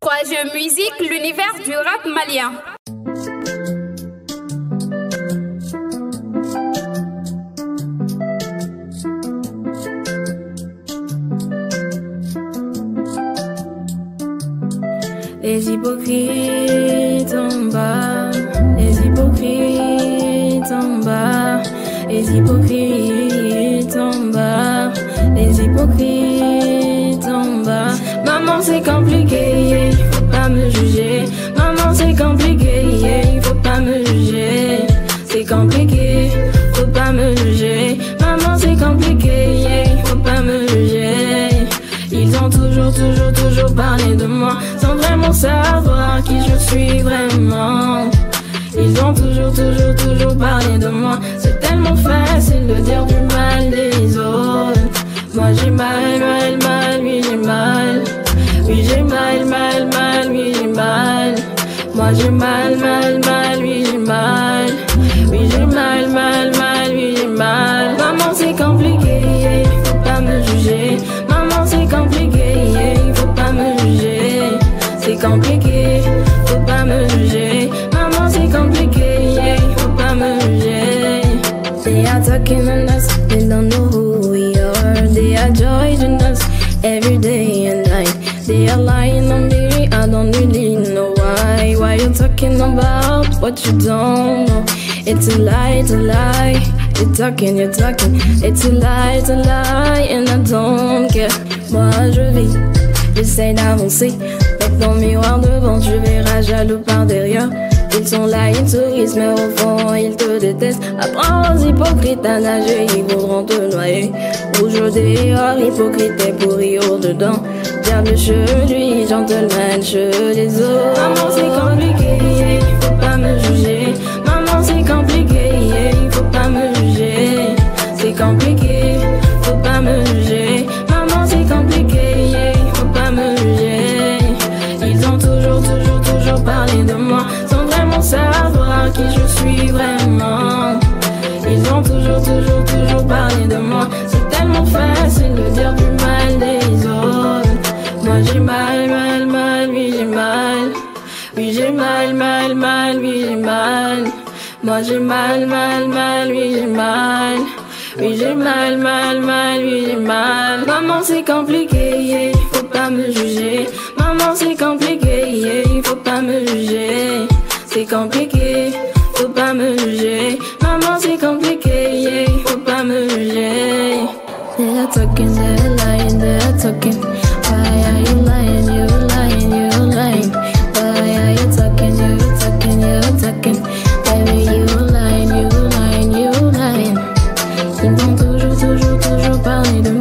3 jeux musique, l'univers du rap malien. Les hypocrites en bas, les hypocrites en bas, les hypocrites en bas, les hypocrites en bas. Maman c'est compliqué, yeah, faut pas me juger. Maman c'est compliqué, yeah, faut pas me juger. C'est compliqué, faut pas me juger. Maman c'est compliqué, yeah, faut pas me juger. Ils ont toujours parlé de moi sans vraiment savoir qui je suis vraiment. Ils ont toujours parlé de moi. C'est tellement facile de dire du mal des autres. Moi j'ai mal, oui j'ai mal. Oui j'ai mal, oui j'ai mal. Moi j'ai mal, oui j'ai mal. Oui j'ai mal, oui j'ai mal. Maman c'est compliqué, yeah, faut pas me juger. Maman c'est compliqué, yeah, faut pas me juger. C'est compliqué, faut pas me juger. Maman c'est compliqué, yeah, faut pas me juger. They are talking on us, they don't know who we are. They are judging us every day and night. They are lying on me, I don't really know why. Why you talking about what you don't know? It's a lie, it's a lie. You're talking, it's a lie, and I don't care. Moi je vis, j'essaie d'avancer. Tête dans le miroir devant, tu verras jaloux par derrière. Ils sont là, ils sourient, mais au fond ils te détestent. Apprends aux hypocrites à nager, ils voudront te noyer. Rouge au dehors, hypocrite et pourri au dedans. Diable chez lui, gentleman chez les autres. Maman c'est compliqué, yeah, faut pas me juger. Maman c'est compliqué, yeah, faut pas me juger. C'est compliqué, faut pas me juger. Maman c'est compliqué, yeah, faut pas me juger. Ils ont toujours parlé de moi sans vraiment savoir qui je suis vraiment. Ils ont toujours parlé de moi. C'est tellement facile de dire du mal des autres. Moi j'ai mal, oui j'ai mal. Oui j'ai mal, oui j'ai mal. Moi j'ai mal, oui j'ai mal. Oui j'ai mal, oui j'ai mal. Maman c'est compliqué, yeah, faut pas me juger. Maman c'est compliqué, yeah, faut pas me juger. C'est compliqué, faut pas me juger. Maman c'est compliqué, yeah, faut pas me juger. They are talking, they are lying, they are talking. Why are you lying, you lying, you lying? Why are you talking, you talking? Baby you lying, you lying, you lying. Ils vont toujours parler de